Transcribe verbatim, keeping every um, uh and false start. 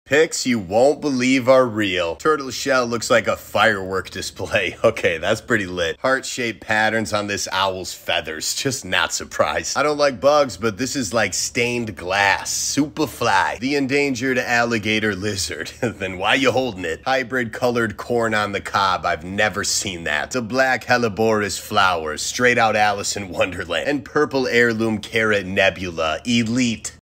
Pics you won't believe are real. Turtle shell looks like a firework display. Okay, that's pretty lit. Heart-shaped patterns on this owl's feathers. Just not surprised. I don't like bugs, but this is like stained glass. Superfly. The endangered alligator lizard. Then why you holding it? Hybrid colored corn on the cob. I've never seen that. The black Helleborus flowers. Straight out Alice in Wonderland. And purple heirloom carrot nebula. Elite.